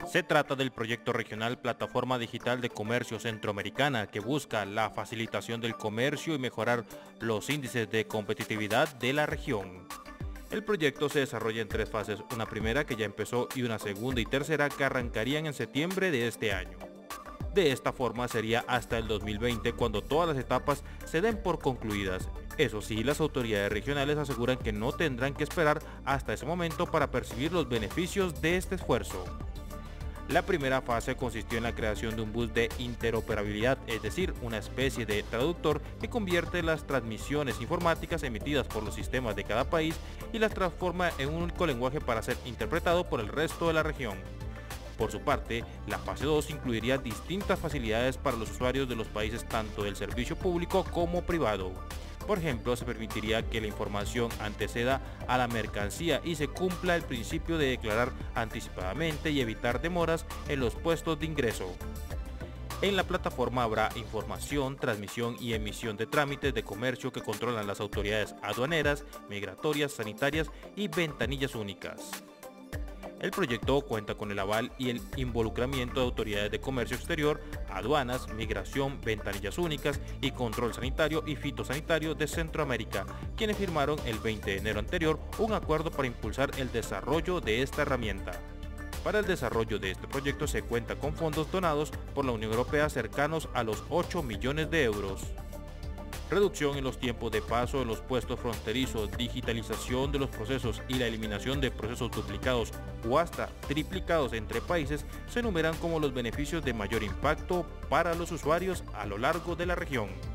Se trata del proyecto regional Plataforma Digital de Comercio Centroamericana, que busca la facilitación del comercio y mejorar los índices de competitividad de la región. El proyecto se desarrolla en tres fases, una primera que ya empezó y una segunda y tercera que arrancarían en septiembre de este año. De esta forma sería hasta el 2020 cuando todas las etapas se den por concluidas. Eso sí, las autoridades regionales aseguran que no tendrán que esperar hasta ese momento para percibir los beneficios de este esfuerzo. La primera fase consistió en la creación de un bus de interoperabilidad, es decir, una especie de traductor que convierte las transmisiones informáticas emitidas por los sistemas de cada país y las transforma en un único lenguaje para ser interpretado por el resto de la región. Por su parte, la fase 2 incluiría distintas facilidades para los usuarios de los países tanto del servicio público como privado. Por ejemplo, se permitiría que la información anteceda a la mercancía y se cumpla el principio de declarar anticipadamente y evitar demoras en los puestos de ingreso. En la plataforma habrá información, transmisión y emisión de trámites de comercio que controlan las autoridades aduaneras, migratorias, sanitarias y ventanillas únicas. El proyecto cuenta con el aval y el involucramiento de autoridades de comercio exterior, aduanas, migración, ventanillas únicas y control sanitario y fitosanitario de Centroamérica, quienes firmaron el 20 de enero anterior un acuerdo para impulsar el desarrollo de esta herramienta. Para el desarrollo de este proyecto se cuenta con fondos donados por la Unión Europea cercanos a los 8 millones de euros. Reducción en los tiempos de paso de los puestos fronterizos, digitalización de los procesos y la eliminación de procesos duplicados o hasta triplicados entre países se enumeran como los beneficios de mayor impacto para los usuarios a lo largo de la región.